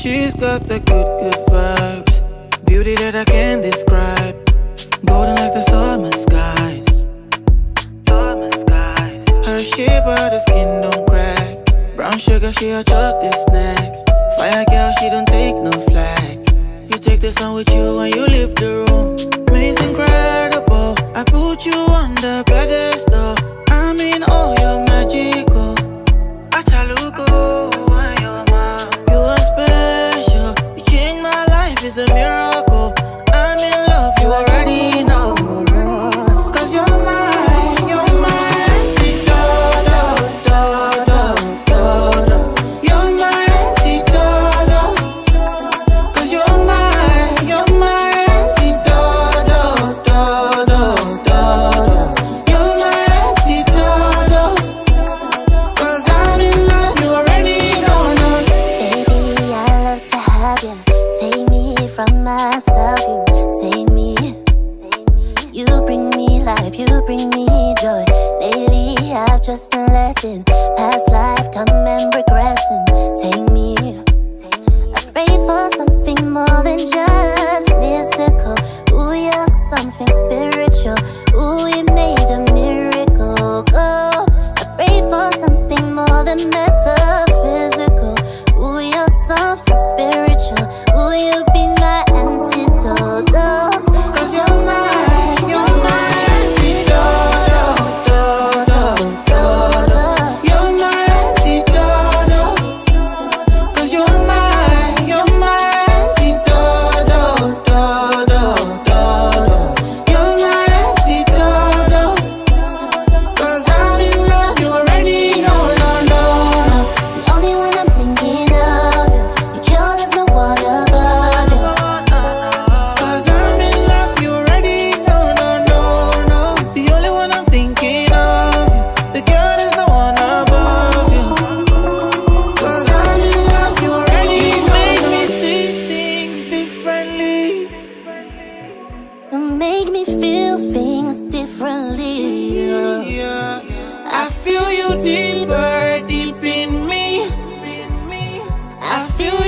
She's got the good vibes, beauty that I can't describe, golden like the summer skies. Her shape, but the skin don't crack. Brown sugar, she a chocolate snack. Fire girl, she don't take no flack. You take the sun with you when you leave the room. It's incredible. I put you on the pedestal. I mean, oh, you're magical. Achaluko, you are special. You changed my life, it's a miracle. I'm in love, you already know. Cause you're mine, you're my antidote, you're my antidote. Cause you're my antidote, you're my antidote. Cause I'm in love, you already know. Baby, I love to have you. Take me from myself, you save me. You bring me life, you bring me joy. Lately I've just been letting past life come and regressing. Take me, I pray for something more than just mystical. Ooh, you're something spiritual. Ooh, you made a miracle. Go, I pray for something more than metaphysical. Ooh, you're something spiritual. Ooh, you be my antidote. Cause you're mine, you're my antidote. You're my antidote. Cause you're my antidote. You're my antidote. Cause I'm in love, you already know. The only one I'm thinking of you. The cure, there's no one above you. Cause I'm in love, you already know. The only one I'm thinking of you. The girl is the one above you. Cause I'm in love, you already know. Make me see things differently. You make me feel things differently. Yeah, I feel you deeper, deep in me. I feel